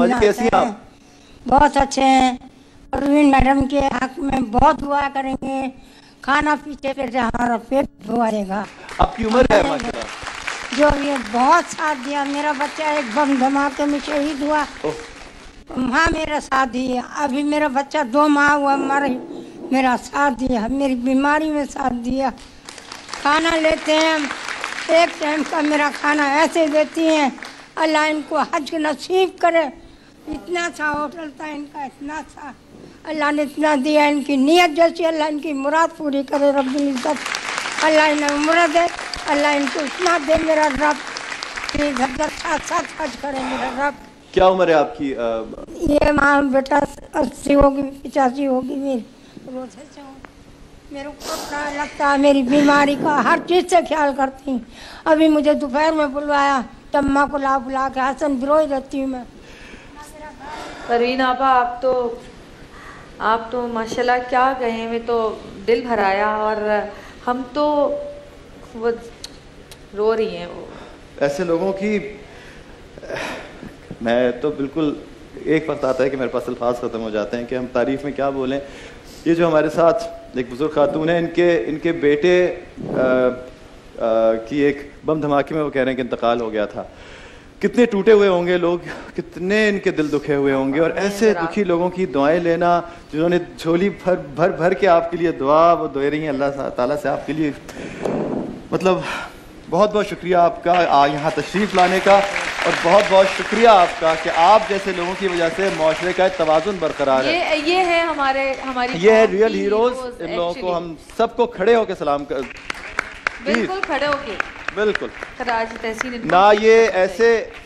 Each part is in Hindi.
कैसी हैं आप? बहुत अच्छे हैं। परवीन मैडम के हक में बहुत दुआ करेंगे। खाना पीछे पे हमारा पेट धोएगा। आपकी उम्र है माशाल्लाह। जो ये बहुत साथ दिया। मेरा बच्चा एक बम धमाके में शहीद हुआ, माँ मेरा साथ दिया। अभी मेरा बच्चा 2 माह हुआ मेरा साथ दिया, मेरी बीमारी में साथ दिया। खाना लेते हैं, एक टाइम का मेरा खाना ऐसे देती हैं। अल्लाह इनको हज नसीब करे। इतना सा होटल था इनका, इतना सा अल्लाह ने इतना दिया। इनकी नीयत जैसी अल्लाह इनकी मुराद पूरी करे रब्बुल इज्जत। अल्लाह इन्हें उम्र दे, अल्लाह इनको इतना दे मेरा रब कि घर साथ हज करे मेरा रब। क्या उम्र है आपकी? ये माँ बेटा 80 होगी, 85 होगी। मेरी रोजे से मेरे को पता लगता है, मेरी बीमारी का हर चीज़ से ख्याल करती हूँ। अभी मुझे दोपहर में बुलवाया, तम्मा को बुला के हसन बिरोई रहती हूँ मैं। परवीन आपा, आप तो माशाल्लाह क्या कहें, मैं तो दिल भर आया। और हम तो वो रो रही हैं। वो ऐसे लोगों की मैं तो बिल्कुल एक वक्त आता है कि मेरे पास अल्फाज ख़त्म हो जाते हैं कि हम तारीफ़ में क्या बोलें। ये जो हमारे साथ एक बुजुर्ग खातून है, इनके बेटे की एक बम धमाके में वो कह रहे हैं कि इंतकाल हो गया था। कितने टूटे हुए होंगे लोग, कितने इनके दिल दुखे हुए होंगे। और ऐसे दुखी लोगों की दुआएं लेना, जिन्होंने झोली भर भर के आपके लिए दुआ वो दे रही हैं अल्लाह ताला से आपके लिए। मतलब बहुत बहुत शुक्रिया आपका यहाँ तशरीफ़ लाने का, और बहुत बहुत शुक्रिया आपका कि आप जैसे लोगों की वजह से माशरे का तवाज़ुन बरकरार है। ये है हमारी ये है रियल हीरोज़। इन लोगों को हम सबको खड़े होकर सलाम कर, बिल्कुल खड़े होके, बिल्कुल तहसीन ना। ये ऐसे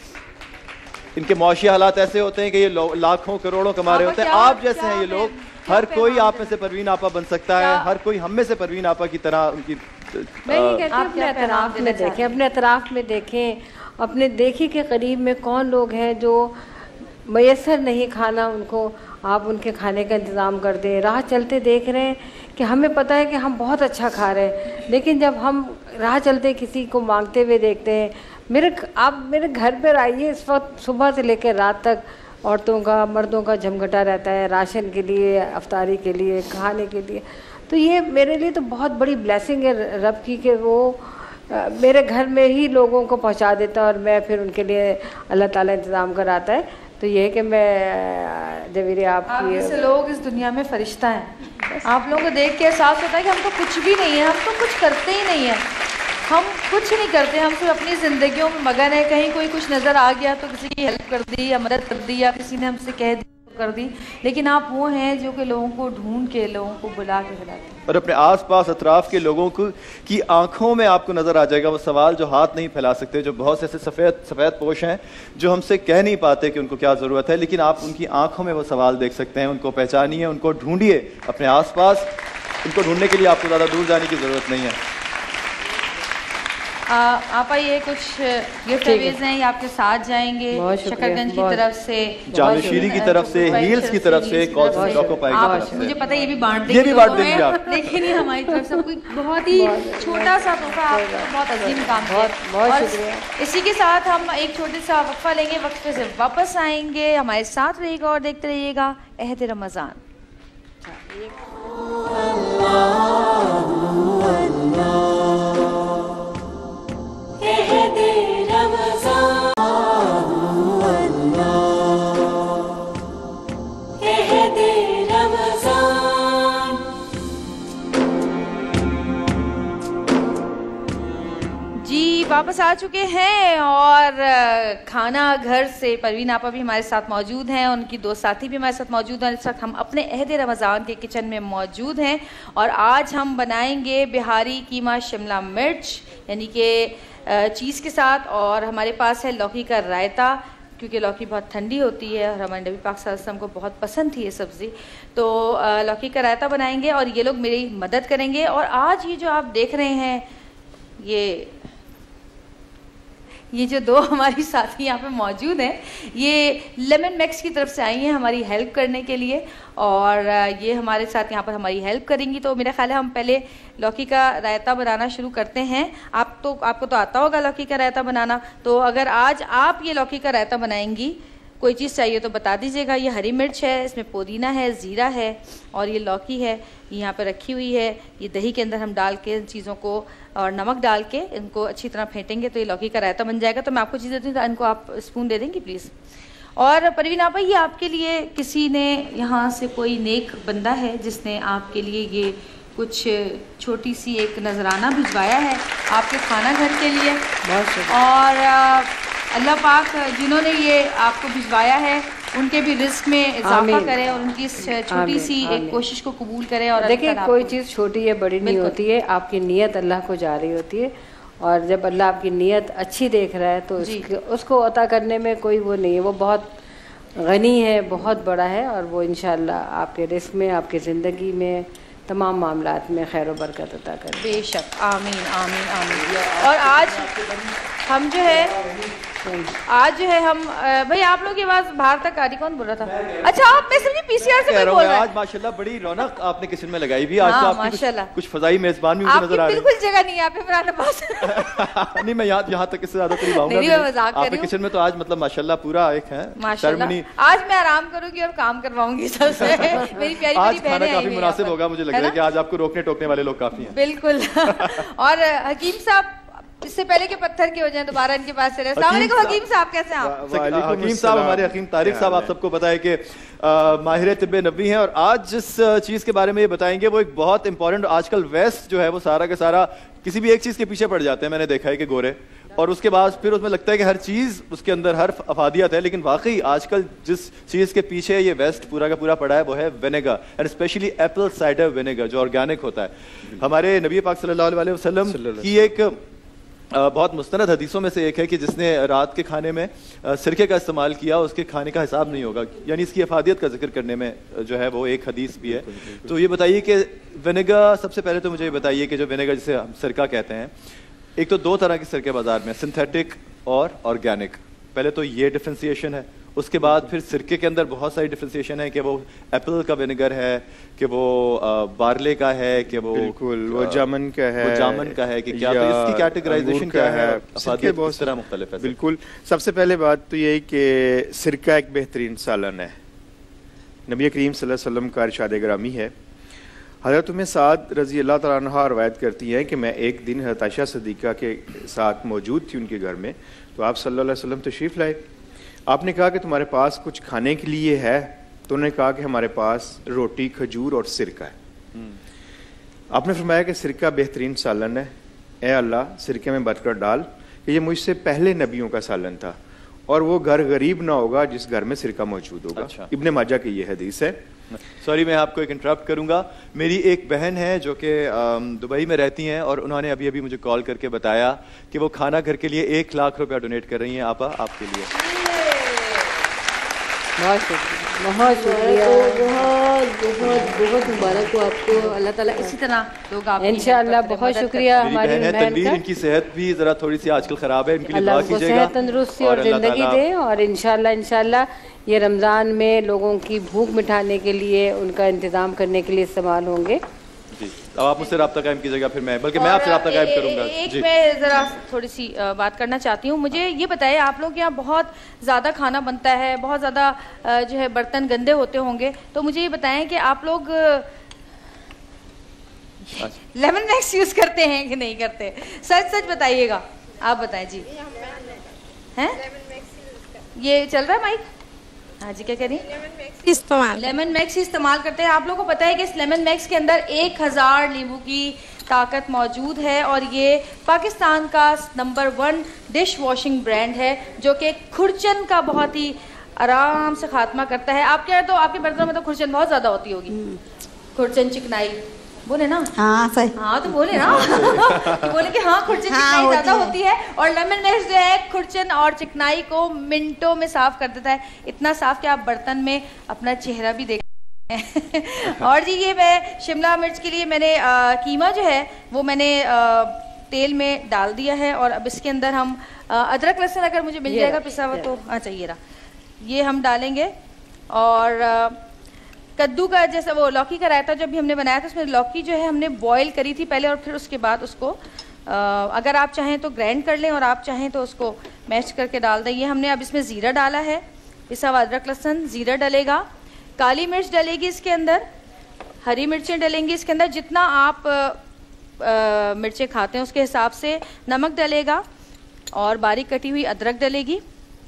इनके मुआशी हालात ऐसे होते हैं कि ये लाखों करोड़ों कमा रहे होते हैं। आप जैसे हैं ये लोग, हर कोई आप में से परवीन आपा बन सकता है। हर कोई हम में से परवीन आपा की तरह उनकी अपने अतराफ में देखें, अपने अतराफ में देखें, अपने देखी के करीब में कौन लोग हैं जो मैसर नहीं खाना उनको, आप उनके खाने का इंतज़ाम कर दें। राह चलते देख रहे हैं कि हमें पता है कि हम बहुत अच्छा खा रहे हैं, लेकिन जब हम राह चलते किसी को मांगते हुए देखते हैं, आप मेरे घर पर आइए, इस वक्त सुबह से लेकर रात तक औरतों का मर्दों का झमघटा रहता है राशन के लिए, अफ्तारी के लिए, खाने के लिए। तो ये मेरे लिए तो बहुत बड़ी ब्लेसिंग है रब की कि वो मेरे घर में ही लोगों को पहुंचा देता है और मैं फिर उनके लिए अल्लाह ताला इंतज़ाम कराता है। तो ये है कि मैं जवीर आप जैसे लोग इस दुनिया में फरिश्ता हैं। आप लोगों को देख के एहसास होता है कि हम तो कुछ भी नहीं है, हम तो कुछ करते ही नहीं है, हम कुछ नहीं करते, हम सिर्फ अपनी ज़िंदगियों में मगन है। कहीं कोई कुछ नज़र आ गया तो किसी की हेल्प कर दी या मदद कर दी, या किसी ने हमसे कह दी कर दी। लेकिन आप वो हैं जो कि लोगों को ढूंढ के, लोगों को बुला के खिलाते हैं। और अपने आसपास अतराफ के लोगों को की आंखों में आपको नज़र आ जाएगा वो सवाल जो हाथ नहीं फैला सकते, जो बहुत से ऐसे सफ़ेद पोश हैं जो हमसे कह नहीं पाते कि उनको क्या ज़रूरत है, लेकिन आप उनकी आंखों में वो सवाल देख सकते हैं। उनको पहचानिए, उनको ढूंढिए अपने आसपास। उनको ढूंढने के लिए आपको ज़्यादा दूर जाने की ज़रूरत नहीं है। आप ये कुछ गिफ्ट अवेज हैं, ये आपके साथ जाएंगे शकरगंज की तरफ से, जामशीरी की तरफ से, हील्स की तरफ से, मुझे पता है ये भी बांट देंगे आप, लेकिन ये हमारी तरफ से कोई बहुत ही छोटा सा तोहफा आपको बहुत अजीम काम किया। और इसी के साथ हम एक छोटे सा वक्फा लेंगे, वक्फे से वापस आएंगे। हमारे साथ रहिएगा और देखते रहिएगा अहद रमज़ान। वापस आ चुके हैं और खाना घर से परवीन आपा भी हमारे साथ मौजूद हैं, उनकी दो साथी भी हमारे साथ मौजूद हैं। इस वक्त हम अपने अहद रमज़ान के किचन में मौजूद हैं और आज हम बनाएंगे बिहारी कीमा शिमला मिर्च यानी कि चीज़ के साथ, और हमारे पास है लौकी का रायता, क्योंकि लौकी बहुत ठंडी होती है और हमारे नबी पाक सल्लल्लाहु अलैहि वसल्लम को बहुत पसंद थी ये सब्ज़ी। तो लौकी का रायता बनाएंगे और ये लोग मेरी मदद करेंगे। और आज ये जो आप देख रहे हैं, ये जो दो हमारी साथी यहाँ पे मौजूद हैं, ये लेमन मैक्स की तरफ से आई हैं हमारी हेल्प करने के लिए, और ये हमारे साथ यहाँ पर हमारी हेल्प करेंगी। तो मेरा ख्याल है हम पहले लौकी का रायता बनाना शुरू करते हैं। आपको तो आता होगा लौकी का रायता बनाना, तो अगर आज आप ये लौकी का रायता बनाएंगी कोई चीज़ चाहिए तो बता दीजिएगा। ये हरी मिर्च है, इसमें पुदीना है, ज़ीरा है और ये लौकी है, ये यहाँ पे रखी हुई है। ये दही के अंदर हम डाल के इन चीज़ों को और नमक डाल के इनको अच्छी तरह फेंटेंगे तो ये लौकी का रायता बन जाएगा। तो मैं आपको चीज़ देती हूँ, इनको आप स्पून दे देंगी प्लीज़। और परवीन आपा, ये आपके लिए किसी ने यहाँ से कोई नेक बंदा है जिसने आपके लिए ये कुछ छोटी सी एक नजराना भिजवाया है आपके खाना घर के लिए। और अल्लाह पाक जिन्होंने ये आपको भिजवाया है उनके भी रिस्क में इजाफा करे और उनकी इस छोटी सी एक कोशिश को कबूल करे। और देखिए, कोई चीज़ छोटी या बड़ी नहीं होती है, आपकी नीयत अल्लाह को जा रही होती है। और जब अल्लाह आपकी नीयत अच्छी देख रहा है तो उसको अता करने में कोई वो नहीं है। वो बहुत गनी है, बहुत बड़ा है और वो इंशाअल्लाह आपके रिस्क में, आपकी ज़िंदगी में, तमाम मामलात में खैर व बरकत अता करें। बेशक, आमीन आमीन आमीन। और आज हम जो है हम भाई आप लोग की आवाज बाहर तक आ रही, कौन बोल रहा था? अच्छा, आप मैं समझी पीसीआर से कोई बोल रहा है। आज माशाल्लाह बड़ी रौनक आपने किचन में लगाई भी। आज तो आपकी माशाल्लाह कुछ फजाई मेजबान भी मुझे नजर आ रहे हैं। बिल्कुल जगह नहीं है यहाँ पे फराना पास। नहीं, मैं यहाँ तक इससे ज्यादा करीब आऊंगा। आपके किचन में तो आज मतलब माशाल्लाह पूरा एक है माशाल्लाह। आज मैं आराम करूंगी और काम करवाऊंगी सबसे। मेरी प्यारी आज खाना काफी मुनासिब होगा, मुझे लग रहा है कि आज आपको रोकने टोकने वाले लोग काफी हैं। बिल्कुल। और हकीम साहब, इससे पहले के पत्थर के हो जाए दोबारा इनके पास चले। अस्सलाम वालेकुम हकीम साहब, कैसे हैं आप? हकीम साहब, हमारे हकीम तारिक साहब, आप सबको पता है कि माहिर तिब्बे नबी हैं और आज जिस चीज़ के बारे में ये बताएंगे वो एक बहुत इंपॉर्टेंट, आजकल वेस्ट जो है वो सारा का सारा किसी भी एक चीज़ के पीछे पड़ जाते हैं। मैंने देखा है कि गोरे, और उसके बाद फिर उसमें लगता है कि हर चीज़ उसके अंदर हर अफादियत है, लेकिन वाकई आजकल जिस चीज़ के पीछे ये वेस्ट पूरा का पूरा पड़ा है वो है vinegar, and specially apple cider vinegar जो ऑर्गेनिक होता है। हमारे नबी पाक सल्लल्लाहु अलैहि वसल्लम की एक बहुत मुस्तनद हदीसों में से एक है कि जिसने रात के खाने में सिरके का इस्तेमाल किया उसके खाने का हिसाब नहीं होगा, यानी इसकी अफादियत का जिक्र करने में जो है वो एक हदीस भी है। तो ये बताइए कि विनेगर, सबसे पहले तो मुझे ये बताइए कि जो विनेगर जिसे हम सिरका कहते हैं, एक तो दो तरह के सिरके बाजार में, सिंथेटिक और ऑर्गेनिक। पहले तो ये डिफ्रेंसिएशन है, उसके बाद फिर सिरके के अंदर बहुत सारी डिफ्रेंसिएशन है कि वो एप्पल का विनेगर है, कि वो बार्ले का है, कि वो बिल्कुल वो जामन का है, वो जामन का है, कि क्या तो इसकी कैटेगराइजेशन क्या है? सिरके बहुत तरह मुख्तलिफ है। बिल्कुल, सबसे पहले बात तो यही कि सिरका एक बेहतरीन सालन है। नबी करीम सल्लल्लाहु अलैहि वसल्लम का इरशाद ग्रामी है, हज़रत उम्मे साद रज़ी अल्लाह तआला अन्हा रवायत करती हैं कि मैं एक दिन हज़रत आयशा सिद्दीक़ा के साथ मौजूद थी उनके घर में, तो आप सल्लल्लाहु अलैहि वसल्लम तशरीफ़ लाए। आपने कहा कि तुम्हारे पास कुछ खाने के लिए है? तो उन्होंने कहा कि हमारे पास रोटी, खजूर और सिरका है। आपने फरमाया कि सिरका बेहतरीन सालन है, ए अल्लाह सिरके में बरकत डाल, कि ये मुझसे पहले नबियों का सालन था और वो घर गरीब ना होगा जिस घर में सिरका मौजूद होगा। अच्छा। इब्ने माजा की ये हदीस है। सॉरी, मैं आपको एक इंटरप्ट करूंगा। मेरी एक बहन है जो कि दुबई में रहती हैं और उन्होंने अभी अभी मुझे कॉल करके बताया कि वो खाना घर के लिए 1 लाख रुपया डोनेट कर रही हैं। आपा, आपके लिए बहुत शुक्रिया, बहुत शुक्रिया, बहुत बहुत मुबारक हो आपको। अल्लाह ताला इसी तरह लोग आप इंशाअल्लाह। बहुत शुक्रिया। हमारी बहन का, इनकी सेहत भी जरा थोड़ी सी आजकल खराब है, इनके लिए दुआ कीजिएगा, सेहत, तंदुरुस्ती और जिंदगी दे। और इंशाअल्लाह ये रमज़ान में लोगों की भूख मिटाने के लिए, उनका इंतज़ाम करने के लिए इस्तेमाल होंगे। जी, अब आप मुझसे रब्ता कायम कीजिएगा, फिर मैं बल्कि मैं आपसे रब्ता कायम करूंगा। एक मैं ज़रा थोड़ी सी बात करना चाहती हूँ। मुझे ये बताइए, आप लोग यहाँ बहुत ज़्यादा खाना बनता है, बहुत ज़्यादा जो है बर्तन गंदे होते होंगे, तो मुझे ये बताएं कि आप लोग लेमन मैक्स यूज़ करते हैं कि नहीं करते? सच सच बताइएगा, आप बताएं जी। हैं, ये चल रहा है माइक? हाँ जी, क्या कह रही हैं? लेमन मैक्स इस्तेमाल करते हैं। आप लोगों को पता है कि इस लेमन मैक्स के अंदर 1000 नींबू की ताकत मौजूद है और ये पाकिस्तान का नंबर 1 डिश वॉशिंग ब्रांड है जो कि खुरचन का बहुत ही आराम से खात्मा करता है। आपके यहाँ तो, आपके बर्तनों में तो खुरचन बहुत ज्यादा होती होगी, खुरचन चिकनाई बोले ना? हाँ सही, हाँ तो बोले ना। बोले कि हाँ खुरचन चिकनाई ज्यादा होती है और लेमन मैक्स जो है खुरचन और चिकनाई को मिनटों में साफ कर देता है, इतना साफ कि आप बर्तन में अपना चेहरा भी देख और जी ये मैं शिमला मिर्च के लिए मैंने कीमा जो है वो मैंने तेल में डाल दिया है और अब इसके अंदर हम अदरक लहसुन अगर मुझे मिल जाएगा पिसा हुआ तो अच्छा ये रहा, ये हम डालेंगे। और कद्दू का जैसा वो लौकी का रायता जो भी हमने बनाया था उसमें लौकी जो है हमने बॉईल करी थी पहले और फिर उसके बाद उसको अगर आप चाहें तो ग्राइंड कर लें और आप चाहें तो उसको मैश करके डाल दें। ये हमने अब इसमें ज़ीरा डाला है पिसा हुआ अदरक लहसुन, जीरा डलेगा, काली मिर्च डलेगी इसके अंदर, हरी मिर्चें डलेंगी इसके अंदर, जितना आप मिर्चें खाते हैं उसके हिसाब से, नमक डलेगा और बारीक कटी हुई अदरक डलेगी,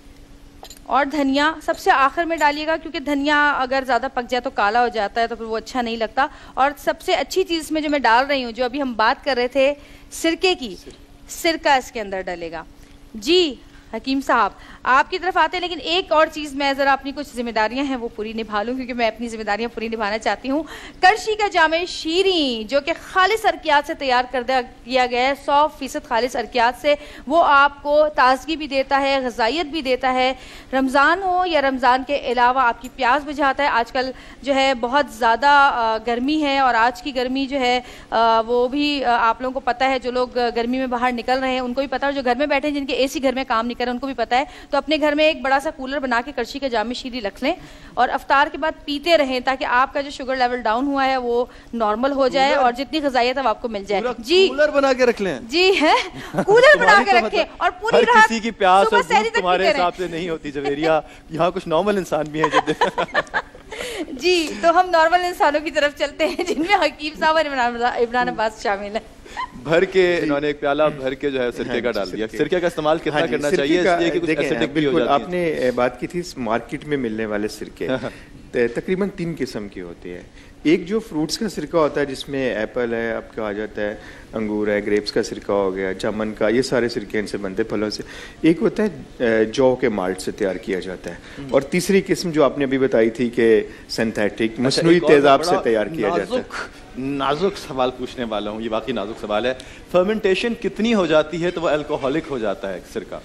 और धनिया सबसे आखिर में डालिएगा क्योंकि धनिया अगर ज़्यादा पक जाए तो काला हो जाता है तो फिर वो अच्छा नहीं लगता। और सबसे अच्छी चीज़ इसमें जो मैं डाल रही हूँ, जो अभी हम बात कर रहे थे सिरके की, सिरका इसके अंदर डलेगा। जी हकीम साहब आपकी तरफ आते हैं, लेकिन एक और चीज़ मैं ज़रा अपनी कुछ जिम्मेदारियां हैं वो पूरी निभा लूँ क्योंकि मैं अपनी जिम्मेदारियां पूरी निभाना चाहती हूँ। करशी का जामे शीरी जो कि खालिस अरकियात से तैयार किया गया है, 100% खालिस अरकियात से, वो आपको ताजगी भी देता है, ग़िज़ाइयत भी देता है। रमज़ान हो या रमज़ान के अलावा आपकी प्यास बुझाता है। आजकल जो है बहुत ज़्यादा गर्मी है और आज की गर्मी जो है वो भी आप लोगों को पता है, जो लोग गर्मी में बाहर निकल रहे हैं उनको भी पता है, और जो घर में बैठे हैं जिनके AC घर में काम नहीं कर रहे उनको भी पता है। तो अपने घर में एक बड़ा सा कूलर बना के करशी का जामे शीरी रख लें और अफ्तार के बाद पीते रहें ताकि आपका जो शुगर लेवल डाउन हुआ है वो नॉर्मल हो जाए और जितनी ग़िज़ाइयत है वो आपको मिल जाए। जी कूलर बना के रख लें। जी है, कूलर बना के रखें और पूरी रात किसी की प्यास और भूख तुम्हारे हिसाब से नहीं होती जवेरिया, यहाँ कुछ नॉर्मल इंसान भी हैं जी तो हम नॉर्मल इंसानों की तरफ चलते हैं जिनमें हकीम साहब और इमरान अब्बास शामिल है। भर के इन्होंने एक प्याला भर के जो है सिरके का डाल दिया। सिरके का इस्तेमाल कितना करना चाहिए इसलिए कि कुछ एसिडिक भी हो जाती है। आपने बात की थी मार्केट में मिलने वाले सिरके तकरीबन 3 किस्म के होते हैं। एक जो फ्रूट्स का सिरका होता है जिसमें एप्पल है, आपका आ जाता है अंगूर है, ग्रेप्स का सिरका हो गया, जामुन का, ये सारे सिरके इनसे बनते हैं फलों से। एक होता है जौ के माल्ट से तैयार किया जाता है, और तीसरी किस्म जो आपने अभी बताई थी कि सिंथेटिक मसनूई तेजाब से तैयार किया जाता है। नाजुक सवाल पूछने वाला हूँ, ये वाकई नाजुक सवाल है। फर्मेंटेशन कितनी हो जाती है तो वो अल्कोहलिक हो जाता है सिरका?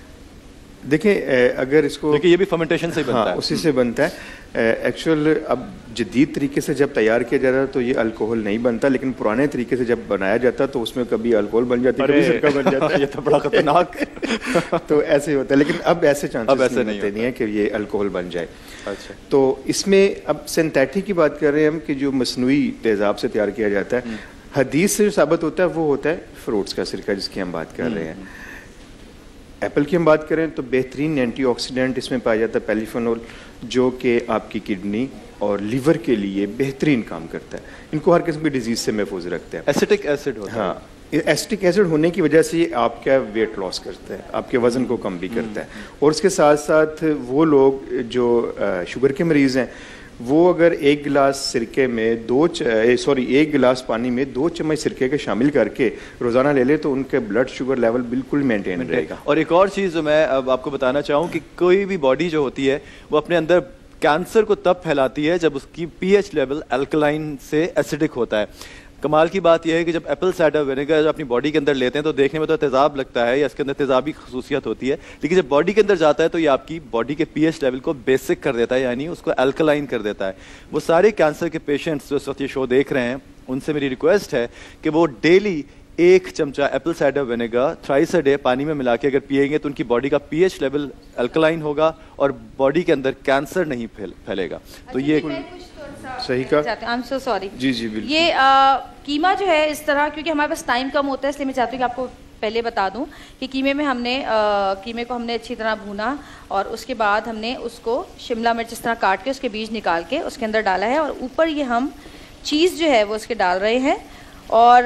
देखिए अगर इसको, देखिए ये भी फर्मेंटेशन से ही बनता है। उसी से बनता है। एक्चुअल अब जदीद तरीके से जब तैयार किया जाता है तो ये अल्कोहल नहीं बनता, लेकिन पुराने तरीके से जब बनाया जाता तो उसमें कभी अल्कोहल बन जाती है, कभी सिरका बन जाता है। ये तो बड़ा खतरनाक तो ऐसे ही होता है, लेकिन अब ऐसे चांसेस नहीं है कि ये अल्कोहल बन जाए। अच्छा, तो इसमें अब सिंथेटिक की बात कर रहे हैं हम कि जो मसनूई तेजाब से तैयार किया जाता है, हदीस से जो साबित होता है वो होता है फ्रूट्स का सिरका जिसकी हम बात कर रहे हैं। एप्पल की हम बात करें तो बेहतरीन एंटीऑक्सीडेंट इसमें पाया जाता है पेलिफेनॉल, जो कि आपकी किडनी और लीवर के लिए बेहतरीन काम करता है, इनको हर किस्म की डिजीज से महफूज रखते हैं। एसिटिक एसिड होता है। हाँ, एसिटिक एसिड होने की वजह से आपका वेट लॉस करता है, आपके वजन को कम भी करता है। और उसके साथ साथ वो लोग जो शुगर के मरीज हैं वो अगर 1 गिलास सिरके में एक गिलास पानी में 2 चम्मच सिरके के शामिल करके रोजाना ले ले तो उनके ब्लड शुगर लेवल बिल्कुल मेंटेन रहेगा। और एक और चीज़ जो मैं अब आपको बताना चाहूँ कि कोई भी बॉडी जो होती है वो अपने अंदर कैंसर को तब फैलाती है जब उसकी pH लेवल अल्कलाइन से एसिडिक होता है। कमाल की बात यह है कि जब एप्पल साइडर विनेगर अपनी बॉडी के अंदर लेते हैं तो देखने में तो तेजाब लगता है या इसके अंदर तेजाबी खसूसियत होती है, लेकिन जब बॉडी के अंदर जाता है तो ये आपकी बॉडी के pH लेवल को बेसिक कर देता है, यानी उसको अल्कलाइन कर देता है। वो सारे कैंसर के पेशेंट्स जो इस वक्त ये शो देख रहे हैं उनसे मेरी रिक्वेस्ट है कि वो डेली 1 चमचा apple cider vinegar thrice a day पानी में मिला के अगर पिएंगे तो उनकी बॉडी का pH लेवल अल्कलाइन होगा और बॉडी के अंदर कैंसर नहीं फैलेगा। तो ये सही का आई एम सो सॉरी। जी जी बिल्कुल। ये कीमा जो है इस तरह, क्योंकि हमारे पास टाइम कम होता है इसलिए मैं चाहती हूँ कि आपको पहले बता दूं कि कीमे में हमने कीमे को हमने अच्छी तरह भूना और उसके बाद हमने उसको शिमला मिर्च इस तरह काट के उसके बीज निकाल के उसके अंदर डाला है और ऊपर ये हम चीज़ जो है वो उसके डाल रहे हैं और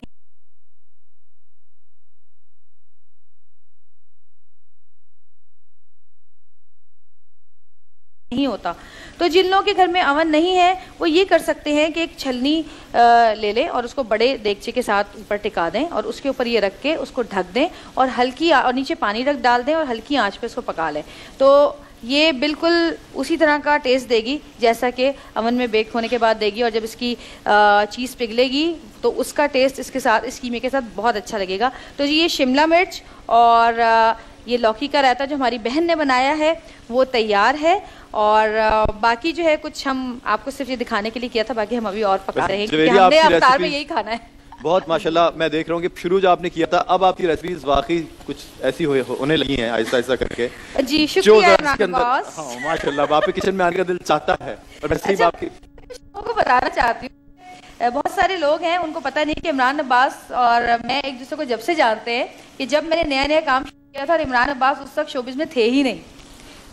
नहीं होता। तो जिन लोगों के घर में अवन नहीं है वो ये कर सकते हैं कि एक छलनी ले लें और उसको बड़े देगचे के साथ ऊपर टिका दें और उसके ऊपर ये रख के उसको ढक दें और हल्की और नीचे पानी डाल दें और हल्की आंच पे उसको पका लें। तो ये बिल्कुल उसी तरह का टेस्ट देगी जैसा कि अवन में बेक होने के बाद देगी और जब इसकी चीज़ पिघलेगी तो उसका टेस्ट इसके साथ इस कीमे के साथ बहुत अच्छा लगेगा। तो जी ये शिमला मिर्च और ये लौकी का रायता जो हमारी बहन ने बनाया है वो तैयार है और बाकी जो है कुछ हम आपको सिर्फ ये दिखाने के लिए किया था, बाकी हम अभी और पका रहे हैं क्योंकि हमने अफ्तार में यही खाना है। बहुत माशाल्लाह, मैं देख रहा हूँ कि शुरू जो आपने किया था अब आपकी रेसिपीज वाकई कुछ ऐसी होने लगी हैं आहिस्ता आहिस्ता करके। जी शुक्रिया बॉस। हाँ माशाल्लाह, आपके किचन में आने का दिल चाहता है। और वैसे ही आपकी को बताना चाहती हूँ, बहुत सारे लोग हैं उनको पता नहीं कि इमरान अब्बास और मैं एक दूसरे को जब से जानते हैं कि जब मैंने नया नया काम किया था और इमरान अब्बास उस वक्त शोबिज़ में थे ही नहीं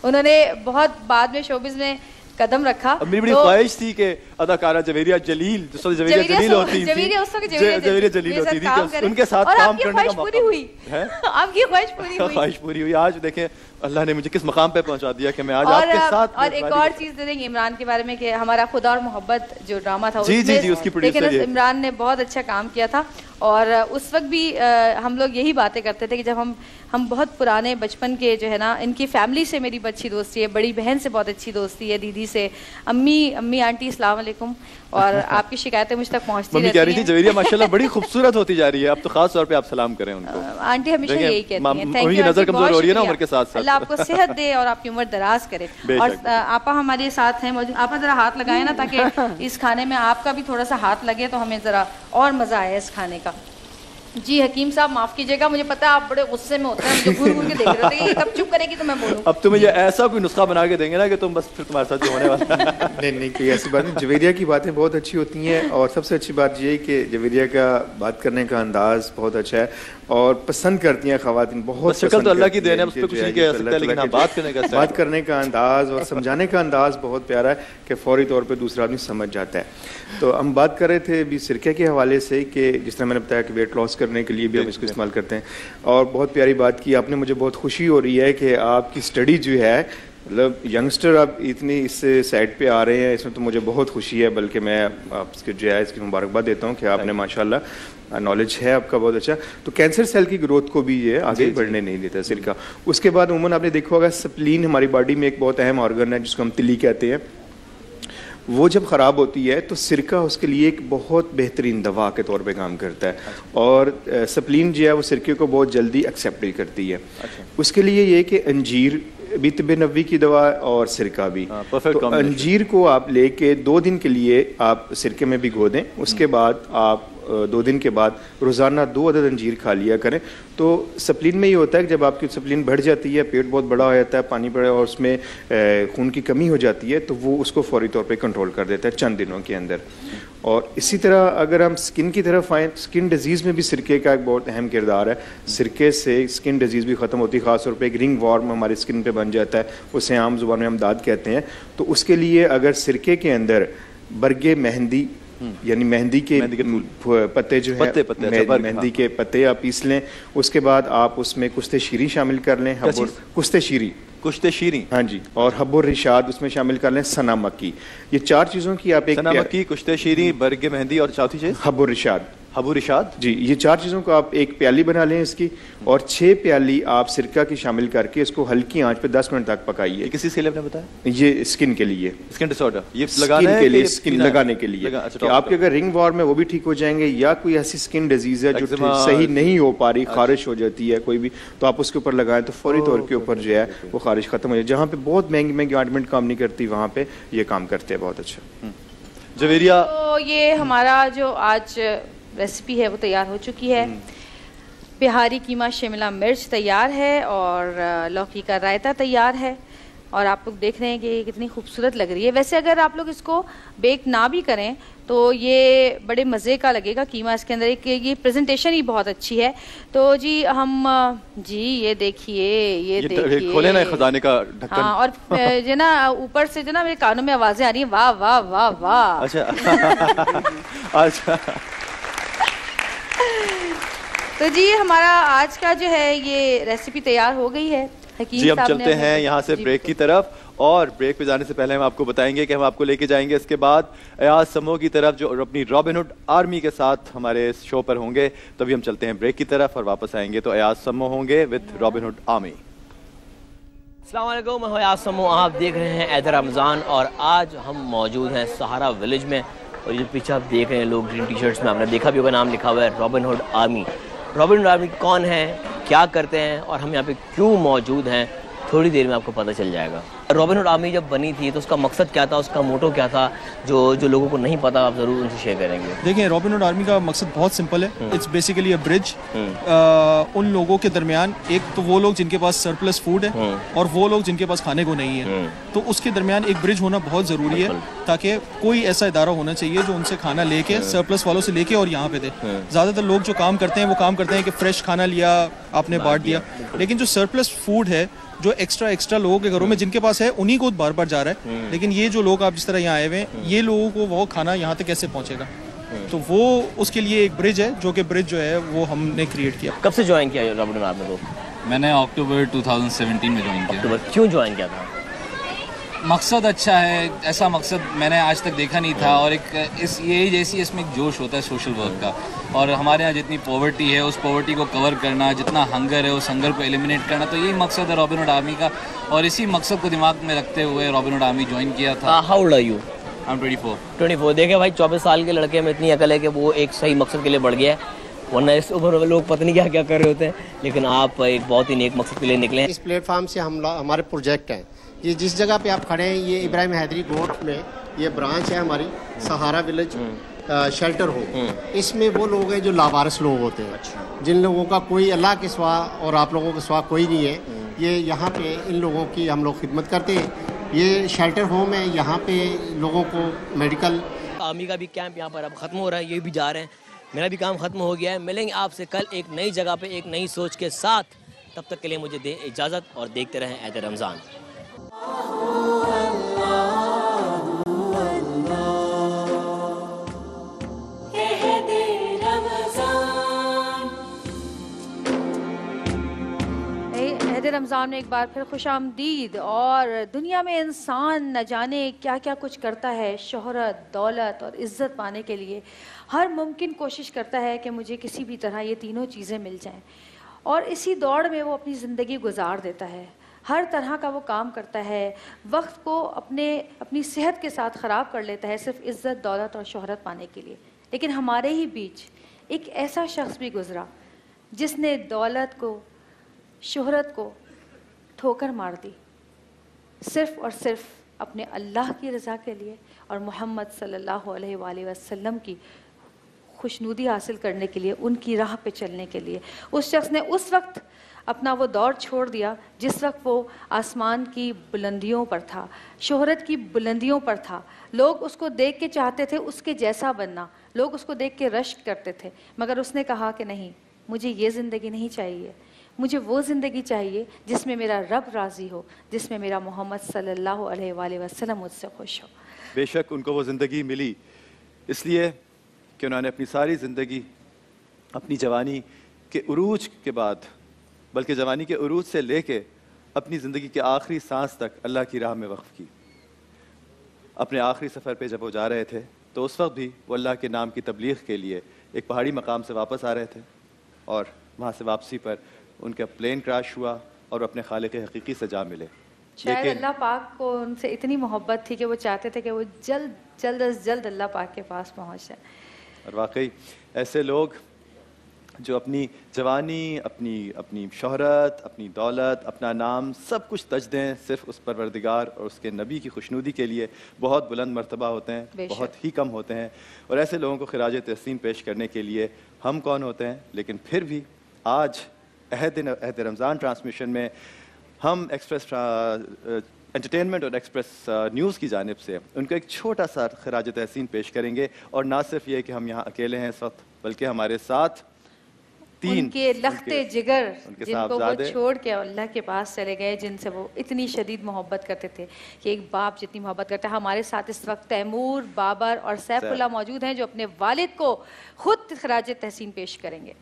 उन्होंने बहुत बाद में शोबिज़ में कदम रखा। मेरी बड़ी ख्वाहिश थी कि अदाकारा जवेरिया जलील, जवेरिया जलील होती थी, जवेरिया जलील होती थी, उनके साथ काम करने का मौका पूरी हुई है। आपकी ख्वाहिश पूरी हुई। ख्वाहिश पूरी हुई। आज देखें अल्लाह ने मुझे किस मकाम पे पहुंचा दिया कि मैं आज आपके साथ। और एक और चीज दे देंगे इमरान के बारे में कि हमारा खुदा और मोहब्बत जो ड्रामा था उसकी प्रोड्यूसर इमरान ने बहुत अच्छा काम किया था। और उस वक्त भी हम लोग यही बातें करते थे कि जब हम बहुत पुराने बचपन के जो है ना, इनकी फैमिली से मेरी अच्छी दोस्ती है, बड़ी बहन से बहुत अच्छी दोस्ती है, दीदी से, अम्मी आंटी अस्सलाम वालेकुम। और आपकी शिकायतें मुझ तक पहुंचती रहती हैं। कह रही थी जवेरिया माशाल्लाह बड़ी खूबसूरत होती जा रही है, अब तो खास तौर पे आप सलाम करें उनको। आंटी हमेशा यही कहती हैं, थैंक यू, नजर कमजोर हो रही है ना उम्र के साथ साथ, अल्लाह आपको सेहत दे और आपकी उम्र दराज करे। और आपा हमारे साथ हैं मौजूद, आपा जरा हाथ लगाए ना ताकि इस खाने में आपका भी थोड़ा सा हाथ लगे तो हमें जरा और मजा आए इस खाने का। जी हकीम साहब माफ कीजिएगा, मुझे पता है आप बड़े गुस्से में होते हैं, मुझे घूर घूर के देख रहे थे कि कब चुप करेगी तो मैं बोलूं। अब तुम्हें ये ऐसा कोई नुस्खा बना के देंगे ना कि तुम बस फिर तुम्हारे साथ जो होने वाला नहीं कोई ऐसी बात नहीं। जवेरिया की बातें बहुत अच्छी होती हैं और सबसे अच्छी बात ये है कि जवेरिया का बात करने का अंदाज बहुत अच्छा है और पसंद करती हैं खवातीन बहुत। शक्ल तो अल्लाह की देन है, उस पे कुछ नहीं कह सकते, लेकिन बात करने का अंदाज और समझाने का अंदाज बहुत प्यारा है कि फौरी तौर पे दूसरा आदमी समझ जाता है। तो हम बात कर रहे थे अभी सिरके के हवाले से कि जिस तरह मैंने बताया कि वेट लॉस करने के लिए भी हम इसको इस्तेमाल करते हैं। और बहुत प्यारी बात की आपने, मुझे बहुत खुशी हो रही है कि आपकी स्टडी जो है, मतलब यंगस्टर आप इतनी इस साइड पे आ रहे हैं, इसमें तो मुझे बहुत खुशी है। बल्कि मैं आपके जो है इसकी मुबारकबाद देता हूँ कि आपने माशाल्लाह नॉलेज है आपका बहुत अच्छा। तो कैंसर सेल की ग्रोथ को भी ये आगे बढ़ने नहीं देता सिरका। उसके बाद उमूमन आपने देखा होगा स्प्लीन हमारी बॉडी में एक बहुत अहम ऑर्गन है जिसको हम तिली कहते हैं। वो जब ख़राब होती है तो सिरका उसके लिए एक बहुत बेहतरीन दवा के तौर पे काम करता है। और स्प्लीन जो है वो सिरके को बहुत जल्दी एक्सेप्ट करती है। उसके लिए ये कि अंजीर भी तिब्ब नबवी की दवा और सिरका भी। तो अंजीर को आप लेके 2 दिन के लिए आप सिरके में भिगो दें, उसके बाद आप 2 दिन के बाद रोज़ाना 2 अदद अंजीर खा लिया करें। तो स्प्लीन में ये होता है कि जब आपकी स्प्लीन बढ़ जाती है, पेट बहुत बड़ा हो जाता है, पानी पड़े और उसमें खून की कमी हो जाती है, तो वो उसको फौरी तौर पे कंट्रोल कर देता है चंद दिनों के अंदर। और इसी तरह अगर हम स्किन की तरफ आएँ, स्किन डिजीज़ में भी सिरके का एक बहुत अहम किरदार है। सिरके से स्किन डिजीज़ भी ख़त्म होती है, ख़ास तौर पर एक रिंग वॉर्म हमारी स्किन पर बन जाता है, उसे आम ज़ुबान में हम दाद कहते हैं। तो उसके लिए अगर सिरके के अंदर बरगे मेहंदी यानी मेहंदी के पत्ते जो है मेहंदी के पत्ते आप पीस लें, उसके बाद आप उसमें कुश्ते शीरी शामिल कर लें, कुश्ते शीरी हाँ जी, और हब्बुर रिशाद उसमें शामिल कर लें, सना मक्की। ये 4 चीज़ों की आप एक सना मक्की, कुश्ते शीरी, बरगे मेहंदी और चौथी चीज़ हब्बुर रिशाद जी, ये 4 चीज़ों को आप एक प्याली बना लें इसकी, और 6 प्याली आप सिरका की शामिल करके इसको हल्की आंच पे 10 मिनट तक पकाइए। किसी से आपने बताया? ये स्किन के लिए, स्किन डिसऑर्डर, ये लगाने के लिए, स्किन लगाने के लिए कि आपके अगर रिंग वॉर्म है वो भी ठीक हो जाएंगे, या कोई ऐसी स्किन डिजीज है जो सही नहीं हो पा रही, खारिश हो जाती है कोई भी, तो आप उसके ऊपर लगाएं तो फौरी तौर के ऊपर जो है वो खारिश खत्म हो जाए। जहाँ पे बहुत महंगी ऑइंटमेंट काम नहीं करती वहाँ पे ये काम करते हैं बहुत अच्छा। जवेरिया, तो ये हमारा जो आज रेसिपी है वो तैयार हो चुकी है। बिहारी कीमा शिमला मिर्च तैयार है और लौकी का रायता तैयार है, और आप लोग देख रहे हैं कि ये कितनी खूबसूरत लग रही है। वैसे अगर आप लोग इसको बेक ना भी करें तो ये बड़े मज़े का लगेगा कीमा इसके अंदर, एक ये प्रेजेंटेशन ही बहुत अच्छी है। तो जी हम जी ये देखिए, ये देखिए, खोले ना खजाने का ढक्कन। हाँ, और जो ना ऊपर से जो ना मेरे कानों में आवाज़ें आ रही हैं, वाह वाह वाह वाह। अच्छा तो जी हमारा आज का जो है ये रेसिपी तैयार हो गई है। जी हम चलते हैं यहाँ से ब्रेक की तरफ, और ब्रेक पे जाने से पहले हम आपको बताएंगे कि हम आपको लेके जाएंगे इसके बाद अयाज समो की तरफ, जो अपनी रॉबिनहुड आर्मी के साथ हमारे शो पर होंगे। तभी हम चलते हैं ब्रेक की तरफ और वापस आएंगे तो अयाज समो होंगे विद रॉबिनहुड आर्मी। अस्सलाम वालेकुम, मैं अयाज समो, आप देख रहे हैं ऐद रमज़ान, और आज हम मौजूद हैं सहारा विलेज में। और ये पीछे आप देख रहे हैं लोग ग्रीन टी शर्ट्स में, आपने देखा भी होगा नाम लिखा हुआ है रॉबिनहुड आर्मी। रॉबिनहुड आर्मी कौन है, क्या करते हैं और हम यहाँ पे क्यों मौजूद हैं, थोड़ी देर में आपको पता चल जाएगा। रॉबिनहुड आर्मी जब बनी थी तो उसका मकसद क्या था, उसका मोटो क्या था, जो लोगों को नहीं पता आप ज़रूर उनसे शेयर करेंगे। देखिए, रॉबिनहुड आर्मी का मकसद बहुत सिंपल है। इट्स बेसिकली अ ब्रिज उन लोगों के दरमियान, एक तो वो लोग जिनके पास सरप्लस फूड है और वो लोग जिनके पास खाने को नहीं है, तो उसके दरमियान एक ब्रिज होना बहुत ज़रूरी है, ताकि कोई ऐसा इदारा होना चाहिए जो उनसे खाना लेके, सरप्लस वालों से लेके और यहाँ पे दे। ज़्यादातर लोग जो काम करते हैं वो काम करते हैं कि फ्रेश खाना लिया, आपने बांट दिया, लेकिन जो सरप्लस फूड है जो एक्स्ट्रा लोगों के घरों में जिनके पास है उन्हीं को बार बार जा रहा है, लेकिन ये जो लोग आप जिस तरह यहाँ आए हुए हैं, ये लोगों को वो खाना यहाँ तक कैसे पहुँचेगा? तो वो उसके लिए एक ब्रिज है, जो कि ब्रिज जो है वो हमने क्रिएट किया। कब से ज्वाइन किया रॉबिन हुड आपने? तो मैंने अक्टूबर 2017 में ज्वाइन किया। अक्टूबर क्यों ज्वाइन किया था? मकसद अच्छा है, ऐसा मकसद मैंने आज तक देखा नहीं था, और एक इस यही जैसी इसमें एक जोश होता है सोशल वर्क का, और हमारे यहाँ जितनी पॉवर्टी है उस पॉवर्टी को कवर करना, जितना हंगर है उस हंगर को एलिमिनेट करना, तो यही मकसद है रॉबिन हुड आर्मी का, और इसी मकसद को दिमाग में रखते हुए रॉबिन हुड आर्मी ज्वाइन किया था। How old are you? I am 24। देखे भाई, 24 साल के लड़के में इतनी अकल है कि वो एक सही मकसद के लिए बढ़ गया है, वरना इस उम्र में लोग पता नहीं क्या क्या कर रहे होते हैं, लेकिन आप एक बहुत ही नेक मकसद के लिए निकले हैं। इस प्लेटफार्म से हमारे प्रोजेक्ट हैं, ये जिस जगह पे आप खड़े हैं, ये इब्राहिम हैदरी गोट में ये ब्रांच है हमारी, सहारा विलेज शेल्टर होम। इसमें वो लोग हैं जो लावारिस लोग होते हैं, जिन लोगों का कोई अल्लाह के सिवा और आप लोगों के सिवा कोई नहीं है, ये यहाँ पे इन लोगों की हम लोग खिदमत करते हैं। ये शेल्टर होम है, यहाँ पे लोगों को मेडिकल। आर्मी का भी कैंप यहाँ पर अब ख़त्म हो रहा है, ये भी जा रहे हैं, मेरा भी काम ख़त्म हो गया है। मिलेंगे आपसे कल एक नई जगह पे एक नई सोच के साथ, तब तक के लिए मुझे दें इजाज़त और देखते रहें ऐद रमज़ान। रमज़ान में एक बार फिर खुशामदीद। और दुनिया में इंसान न जाने क्या क्या कुछ करता है, शोहरत, दौलत और इज़्ज़त पाने के लिए हर मुमकिन कोशिश करता है कि मुझे किसी भी तरह ये तीनों चीज़ें मिल जाएं, और इसी दौड़ में वो अपनी ज़िंदगी गुजार देता है। हर तरह का वो काम करता है, वक्त को अपनी सेहत के साथ ख़राब कर लेता है सिर्फ इज़्ज़त, दौलत और शोहरत पाने के लिए। लेकिन हमारे ही बीच एक ऐसा शख्स भी गुज़रा जिसने दौलत को, शोहरत को ठोकर मार दी, सिर्फ़ और सिर्फ अपने अल्लाह की रज़ा के लिए और मोहम्मद सल्लल्लाहु अलैहि वसल्लम की खुशनुदी हासिल करने के लिए, उनकी राह पे चलने के लिए। उस शख्स ने उस वक्त अपना वो दौर छोड़ दिया जिस वक्त वो आसमान की बुलंदियों पर था, शोहरत की बुलंदियों पर था। लोग उसको देख के चाहते थे उसके जैसा बनना, लोग उसको देख के रश्क करते थे, मगर उसने कहा कि नहीं, मुझे ये ज़िंदगी नहीं चाहिए, मुझे वो ज़िंदगी चाहिए जिसमें मेरा रब राज़ी हो, जिसमें मेरा मोहम्मद सल्लल्लाहु अलैहि वसल्लम मुझसे खुश हो। बेशक उनको वो ज़िंदगी मिली इसलिए कि उन्होंने अपनी सारी ज़िंदगी अपनी जवानी के उरूज के बाद, बल्कि जवानी के उरूज से लेके अपनी ज़िंदगी के आखिरी सांस तक अल्लाह की राह में वक्फ़ की। अपने आखिरी सफ़र पे जब वो जा रहे थे तो उस वक्त भी वो अल्लाह के नाम की तबलीग के लिए एक पहाड़ी मकाम से वापस आ रहे थे, और वहाँ से वापसी पर उनका प्लेन क्रैश हुआ और अपने खालिक हकीकी से जा मिले। शायद अल्लाह पाक को उनसे इतनी मोहब्बत थी कि वो चाहते थे कि वो जल्द अज जल्द अल्लाह पाक के पास पहुँच जाए। और वाकई ऐसे लोग जो अपनी जवानी, अपनी शोहरत, अपनी दौलत, अपना नाम सब कुछ तज दें सिर्फ उस परवरदिगार और उसके नबी की खुशनुदी के लिए, बहुत बुलंद मर्तबा होते हैं, बहुत ही कम होते हैं। और ऐसे लोगों को खिराज तहसीन पेश करने के लिए हम कौन होते हैं। लेकिन फिर भी आज अहद रमज़ान ट्रांसमिशन में हम एक्सप्रेस एंटरटेनमेंट और एक्सप्रेस न्यूज़ की जानिब से उनको एक छोटा सा खिराज तहसीन पेश करेंगे। और ना सिर्फ ये कि हम यहाँ अकेले हैं इस वक्त, बल्कि हमारे साथ उनके लख्ते जिगर जिनको वो छोड़ के अल्लाह के पास चले गए, जिनसे वो इतनी शदीद मोहब्बत करते थे कि एक बाप जितनी मोहब्बत करता है। हमारे साथ इस वक्त तैमूर, बाबर और सैफुल्लाह मौजूद हैं जो अपने वालिद को खुद खिराज तहसीन पेश करेंगे।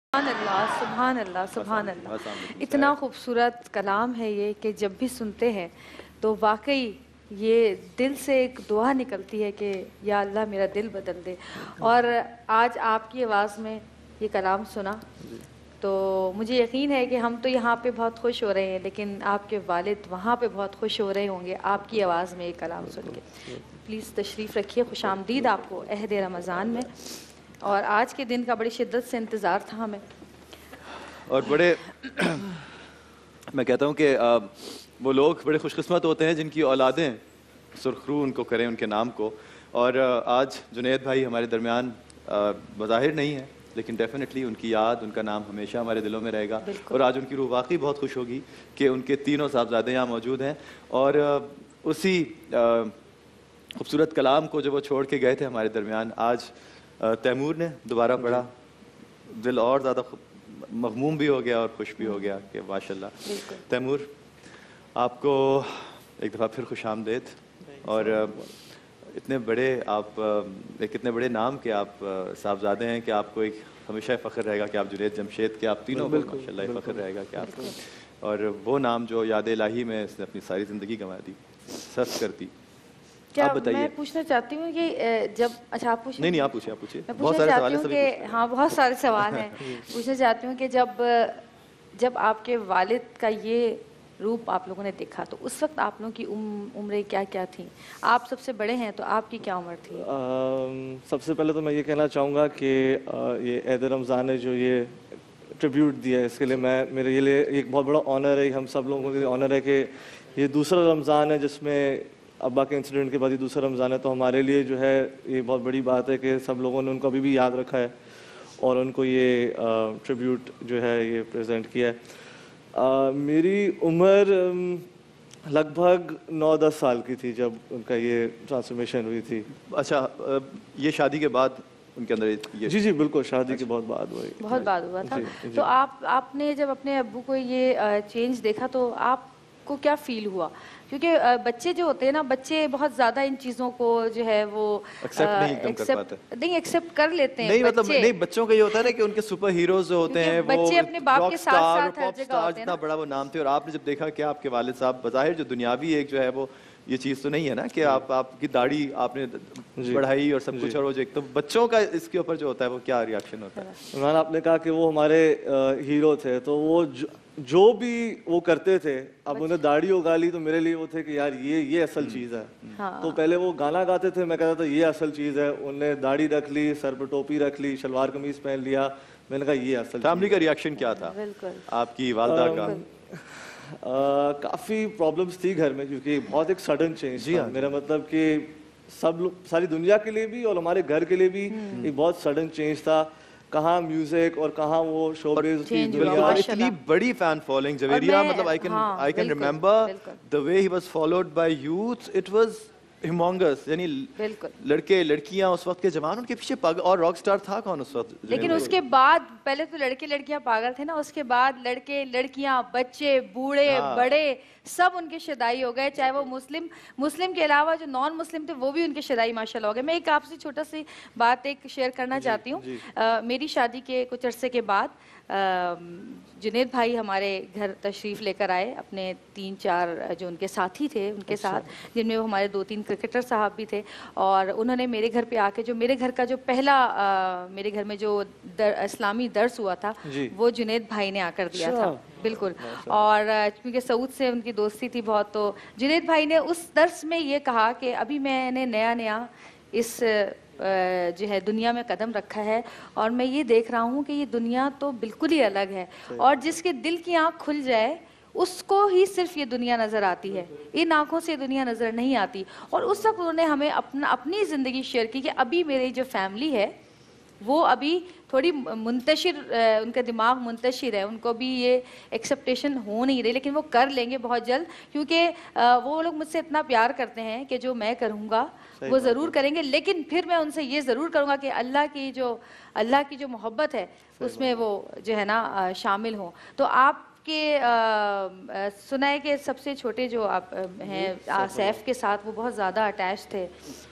सुभान अल्लाह, सुभान अल्लाह। इतना खूबसूरत कलाम है ये कि जब भी सुनते हैं तो वाकई ये दिल से एक दुआ निकलती है कि या अल्लाह मेरा दिल बदल दे। और आज आपकी आवाज़ में ये कलाम सुना तो मुझे यकीन है कि हम तो यहाँ पे बहुत खुश हो रहे हैं, लेकिन आपके वालिद वहाँ पे बहुत खुश हो रहे होंगे आपकी आवाज़ में ये कलाम सुन के। प्लीज़ तशरीफ़ रखिए, खुशामदीद आपको अहद रमज़ान में। और आज के दिन का बड़ी शिद्दत से इंतज़ार था हमें। और बड़े मैं कहता हूँ कि वो लोग बड़े खुशकिस्मत होते हैं जिनकी औलादें सुरखरू उनको करें, उनके नाम को। और आज जुनैद भाई हमारे दरमियान बज़ाहिर नहीं है, लेकिन डेफिनेटली उनकी याद, उनका नाम हमेशा हमारे दिलों में रहेगा। और आज उनकी रूह वाकई बहुत खुश होगी कि उनके तीनों साहबजादे यहाँ मौजूद हैं। और उसी खूबसूरत कलाम को जब वो छोड़ के गए थे हमारे दरमियान, आज तैमूर ने दोबारा पढ़ा, दिल और ज़्यादा मग़मूम भी हो गया और खुश भी हो गया कि माशाल्लाह। तैमूर, आपको एक दफ़ा फिर खुशामदीद। और इतने बड़े आप एक इतने बड़े नाम के आप साहबजादे हैं कि आपको एक हमेशा फ़ख्र रहेगा कि आप जुनैद जमशेद के आप तीनों को माशाल्लाह फ़ख्र रहेगा कि आप। और वो नाम जो याद इलाही में इसने अपनी सारी ज़िंदगी गंवा दी, सर्फ कर दी। क्या आप बताइए। मैं पूछना चाहती हूँ कि जब अच्छा आप पूछिए। नहीं आप पूछिए, आप पूछिए। बहुत सारे सवाल हैं। हाँ, बहुत सारे सवाल हैं। पूछना चाहती हूँ कि जब आपके वालिद का ये रूप आप लोगों ने देखा तो उस वक्त आप लोगों की उम्रें क्या क्या थी? आप सबसे बड़े हैं तो आपकी क्या उम्र थी? सबसे पहले तो मैं ये कहना चाहूँगा कि ये ईद रमज़ान ने जो ये ट्रिब्यूट दिया है, इसके लिए मेरे लिए एक बहुत बड़ा ऑनर है, हम सब लोगों के लिए ऑनर है कि ये दूसरा रमज़ान है जिसमें अब्बा के इंसिडेंट के बाद ये दूसरा रमज़ान है। तो हमारे लिए जो है ये बहुत बड़ी बात है कि सब लोगों ने उनको अभी भी याद रखा है और उनको ये ट्रिब्यूट जो है ये प्रेजेंट किया है। मेरी उम्र लगभग 9-10 साल की थी जब उनका ये ट्रांसफॉर्मेशन हुई थी। अच्छा, ये शादी के बाद उनके अंदर ये? जी बिल्कुल, शादी के बहुत बाद हुई। बहुत बाद हुआ था। तो आपने जब अपने अब्बू को ये चेंज देखा तो आपको क्या फील हुआ? क्योंकि बच्चे जो होते हैं ना, बच्चे बहुत ज्यादा इन चीजों को जो है वो एक्सेप्ट कर लेते हैं। नहीं मतलब नहीं, बच्चों का ये होता है ना कि उनके सुपर हीरोज जो होते हैं बच्चे अपने बाप के साथ हर जगह होते हैं। इतना बड़ा वो नाम थे और आपने जब देखा कि आपके वालिद साहब बज़ाहिर जो दुनियावी एक जो है वो ये चीज़ तो नहीं है ना कि आपकी दाढ़ी आपने बढ़ाई और सब कुछ, और वो जो एक तो बच्चों का इसके ऊपर जो होता है वो क्या रिएक्शन होता है? इमरान, आपने कहा कि वो हमारे हीरो थे, तो वो जो भी वो करते थे, अब उन्हें दाढ़ी उगा ली तो मेरे लिए वो थे कि यार ये असल चीज़ है। हाँ। तो पहले वो गाना गाते थे, मैं कहता था ये असल चीज़ है। उन्हें दाढ़ी रख ली, सर पर टोपी रख ली, शलवार कमीज पहन लिया, मैंने कहा ये असल। फैमिली का रिएक्शन क्या था आपकी वालदा का? काफ़ी प्रॉब्लम्स थी घर में क्योंकि बहुत एक सडन चेंज था। मेरा मतलब कि सब लोग, सारी दुनिया के लिए भी और हमारे घर के लिए भी एक बहुत सडन चेंज था। कहाँ म्यूजिक और कहाँ वो शोबिज़ की दुनिया। इतनी बड़ी फैन फॉलोइंग जवेरिया, मतलब I can remember the way he was followed by youth, it was humongous. यानी लड़के लड़कियां उस वक्त के जवान उनके पीछे पागल, और रॉक स्टार था कौन उस वक्त? लेकिन उसके बाद पहले तो लड़के लड़कियां पागल थे ना, उसके बाद लड़के लड़कियां बच्चे बूढ़े बड़े सब उनके शदाई हो गए। चाहे वो मुस्लिम के अलावा जो नॉन मुस्लिम थे वो भी उनके शदाई माशाल्लाह हो गए। मैं एक आपसे छोटा सी बात एक शेयर करना चाहती हूँ। मेरी शादी के कुछ अरसे के बाद जुनैद भाई हमारे घर तशरीफ़ लेकर आए, अपने 3-4 जो उनके साथी थे उनके साथ, जिनमें वो हमारे 2-3 क्रिकेटर साहब भी थे। और उन्होंने मेरे घर पे आके जो मेरे घर का जो पहला मेरे घर में जो इस्लामी दर्स हुआ था वो जुनैद भाई ने आकर दिया था। बिल्कुल। और क्योंकि सऊद से उनकी दोस्ती थी बहुत, तो जुनैद भाई ने उस दर्स में ये कहा कि अभी मैंने नया इस जो है दुनिया में कदम रखा है और मैं ये देख रहा हूँ कि ये दुनिया तो बिल्कुल ही अलग है, और जिसके दिल की आँख खुल जाए उसको ही सिर्फ ये दुनिया नज़र आती है, इन आँखों से दुनिया नज़र नहीं आती। और उस वक्त उन्होंने हमें अपनी ज़िंदगी शेयर की कि अभी मेरी जो फैमिली है वो अभी थोड़ी मुंतशिर, उनका दिमाग मुंतशिर है, उनको भी ये एक्सेप्टेशन हो नहीं रही, लेकिन वो कर लेंगे बहुत जल्द, क्योंकि वो लोग मुझसे इतना प्यार करते हैं कि जो मैं करूँगा वो ज़रूर करेंगे। लेकिन फिर मैं उनसे ये ज़रूर करूँगा कि अल्लाह की जो मोहब्बत है उसमें वो जो है ना शामिल हों। तो आपके सुना है कि सबसे छोटे जो आप हैं सैफ के साथ वो बहुत ज़्यादा अटैच थे,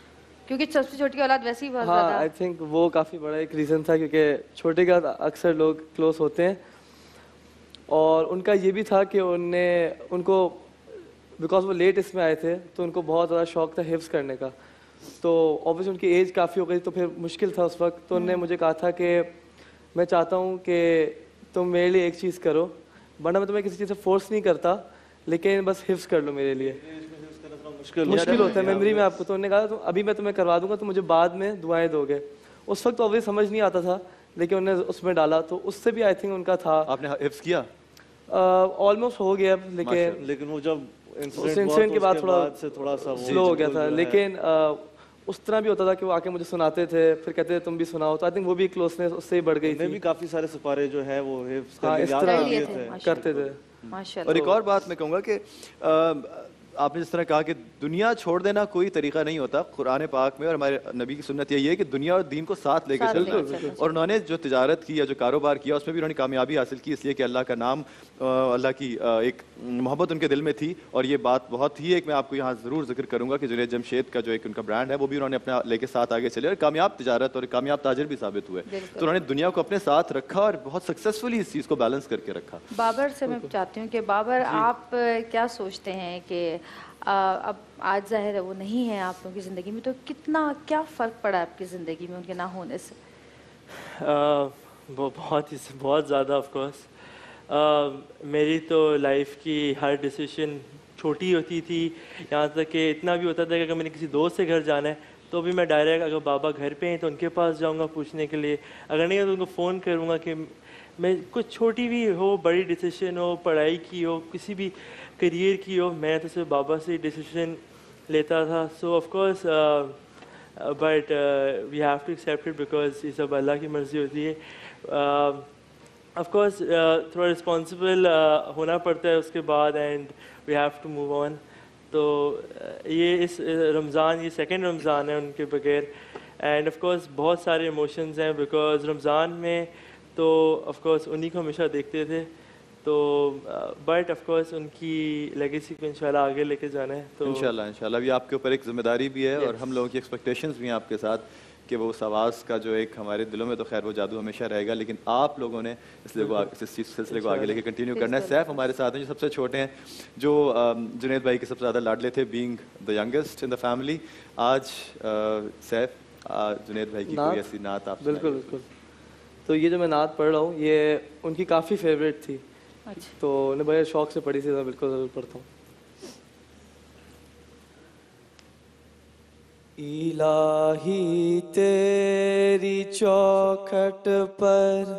क्योंकि सबसे छोटी औलाद वैसे ही बहुत हाँ, ज़्यादा। आई थिंक वो काफ़ी बड़ा एक रीज़न था, क्योंकि छोटे का अक्सर लोग क्लोज होते हैं, और उनका ये भी था कि उनको बिकॉज वो लेट इसमें आए थे तो उनको बहुत ज़्यादा शौक था हिफ्ज़ करने का, तो ऑब्वियसली उनकी एज काफ़ी हो गई, तो फिर मुश्किल था उस वक्त। तो उन्होंने मुझे कहा था कि मैं चाहता हूँ कि तुम मेरे लिए एक चीज़ करो, वरना मैं तुम्हें किसी चीज़ से फोर्स नहीं करता, लेकिन बस हिफ्ज़ कर लो मेरे लिए। मुश्किल होता है मेमोरी में आपको, तो उन्होंने कहा तो अभी मैं तुम्हें करवा दूंगा, तो मुझे बाद में दुआएं दोगे। उस वक्त ऑब्वियसली समझ नहीं आता था, लेकिन उन्होंने उसमें डाला, तो उससे भी आई थिंक उनका था। आपने हिफ्ज़ किया? ऑलमोस्ट हो गया, लेकिन वो जब इंसिडेंट के बाद थोड़ा सा स्लो हो गया था, लेकिन उस तरह भी होता था कि वो आके मुझे सुनाते थे, फिर कहते थे तुम भी सुनाओ, तो आई थिंक वो भी क्लोजनेस उससे ही बढ़ गई थी। भी काफी सारे सिपारे जो है वो हिफ्ज़ करते थे। माशाल्लाह। और एक और बात मैं कहूँगा कि आपने जिस तरह कहा कि दुनिया छोड़ देना कोई तरीका नहीं होता, कुरान पाक में और हमारे नबी की सुन्नत यही है कि दुनिया और दीन को साथ लेके चलते। और उन्होंने जो तिजारत की या जो कारोबार किया उसमें भी उन्होंने कामयाबी हासिल की, इसलिए कि अल्लाह का नाम, अल्लाह की एक मोहब्बत उनके दिल में थी। और ये बात बहुत ही एक मैं आपको यहाँ ज़रूर जिक्र करूँगा कि जुनैद जमशेद का जो एक उनका ब्रांड है वो भी उन्होंने अपना लेके साथ आगे चले और कामयाब तिजारत और कामयाब ताजिर भी साबित हुए। तो उन्होंने दुनिया को अपने साथ रखा और बहुत सक्सेसफुली इस चीज़ को बैलेंस करके रखा। बाबर से मैं चाहती हूँ कि बाबर आप क्या सोचते हैं कि अब आज जाहिर है वो नहीं है आप लोगों की ज़िंदगी में, तो कितना क्या फ़र्क पड़ा आपकी ज़िंदगी में उनके ना होने से? वो बहुत ज़्यादा ऑफ कोर्स। मेरी तो लाइफ की हर डिसीजन छोटी होती थी, यहाँ तक कि इतना भी होता था कि अगर मैंने किसी दोस्त से घर जाना है तो भी मैं डायरेक्ट, अगर बाबा घर पे हैं तो उनके पास जाऊँगा पूछने के लिए, अगर नहीं है तो उनको फ़ोन करूँगा कि मैं कुछ छोटी भी हो, बड़ी डिसीजन हो, पढ़ाई की हो, किसी भी करियर की हो, मैं तो सिर्फ बाबा से डिसीजन लेता था। So of course but we have to accept it because ये सब अल्लाह की मर्ज़ी होती है। ऑफ कोर्स थोड़ा रिस्पॉन्सिबल होना पड़ता है उसके बाद, and we have to move on. तो ये इस रमज़ान, ये सेकेंड रमज़ान है उनके बगैर, एंड ऑफ कोर्स बहुत सारे इमोशंस हैं बिकॉज रमज़ान में तो ऑफ कोर्स उन्हीं को हमेशा देखते थे, तो बट ऑफ कोर्स उनकी लेगेसी को इंशाल्लाह आगे लेके जाना है। तो इंशाल्लाह भी आपके ऊपर एक जिम्मेदारी भी है और हम लोगों की एक्सपेक्टेशंस भी हैं आपके साथ कि वो उस आवाज़ का जो एक हमारे दिलों में तो खैर वो जादू हमेशा रहेगा, लेकिन आप लोगों ने इस सिलसिले को आगे लेके कंटिन्यू करना है। सैफ हमारे साथ हैं जो सबसे छोटे हैं, जो जुनैद भाई के सबसे ज़्यादा लाडले थे, being the youngest in the family. आज सैफ जुनैद भाई की कोई ऐसी नात आप? बिल्कुल बिल्कुल। तो ये जो मैं नात पढ़ रहा हूँ ये उनकी काफ़ी फेवरेट थी। अच्छा। तो उन्हें बड़े शौक से पढ़ी थी, मैं बिल्कुल ज़रूर पढ़ता हूँ। इलाही तेरी चौखट पर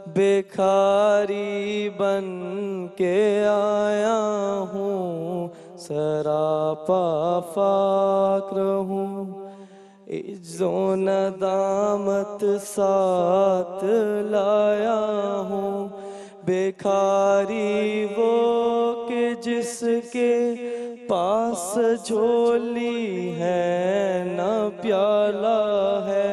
बेखारी बन के आया हूँ, सरापा फाक्र हूँ, इज्जो नदामत साथ लाया हूँ, बेखारी वो के जिसके पास झोली है न प्याला है,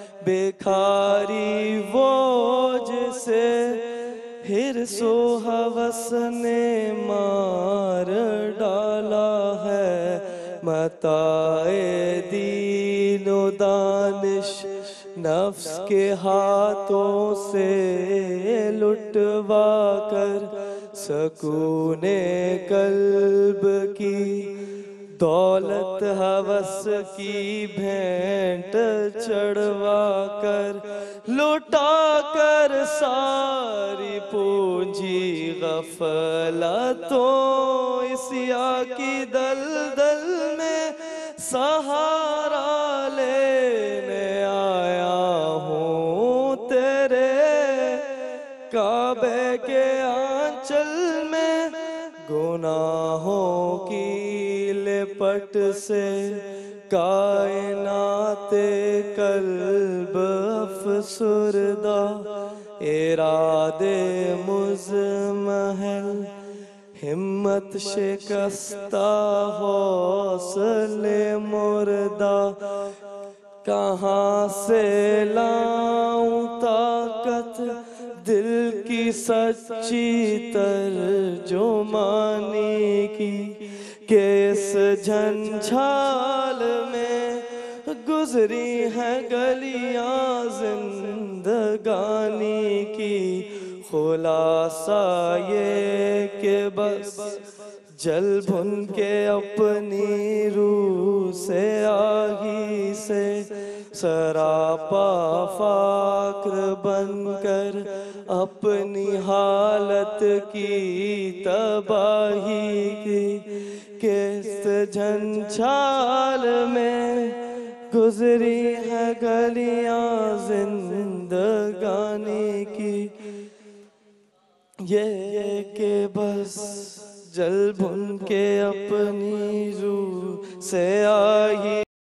बेखारी वो जिसे हिर्सो हवस ने मार डाला है, मताए दीनो दानिश नफ्स के हाथों से लुटवा कर, सकूने कल्ब की दौलत हवस की भेंट चढ़वा कर, लुटा कर सारी पूंजी गफलतों इसिया की दलदल में सहारा लेने आया हूँ, तेरे काबे के आंचल में गुनाहों की लिपट से कायनाते कल्ब अफसुरदा, इरादे मुज़महल हिम्मत शिकस्ता हौसले मुर्दा, कहाँ से लाऊं ताकत दिल की सच्ची तरजुमानी की, कि इस झंझाल में गुजरी है गलियां जिंदगानी की, खुलासा ये के बस जल भुन के अपनी रूह से आही से सरापा फाक्र बनकर अपनी हालत की तबाही की, किस्त झंझाल में गुजरी है गलियां जिंदगानी की, ये के बस जल भुन के अपनी रूह से आई।